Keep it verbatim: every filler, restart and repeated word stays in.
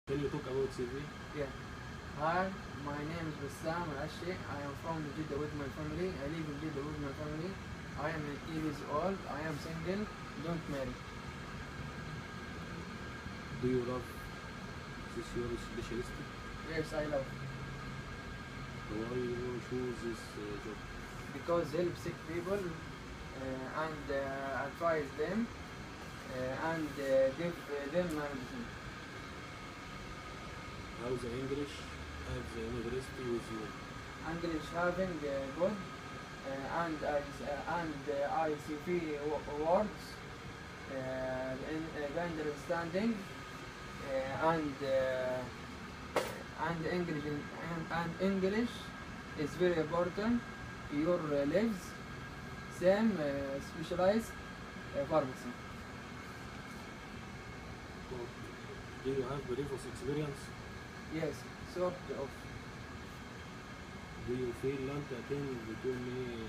Can you talk about C V? Yeah. Hi, my name is Bassam Al-Ashi. I am from Jeddah with my family. I live in Jeddah with my family. I am eighteen years old. I am single. Don't marry. Do you love this your specialty? Yes, I love. Why you choose this uh, job? Because help sick people uh, and uh, advise them uh, and uh, give uh, them medicine. How the English at the university with you? English having uh, good uh, and I uh, and uh, I C V words uh, in, uh, understanding uh, and uh, and English and, and English is very important. Your uh, lives same uh, specialized uh, pharmacy. Do you have previous experience? Yes, sort of. Do you feel أنت can between me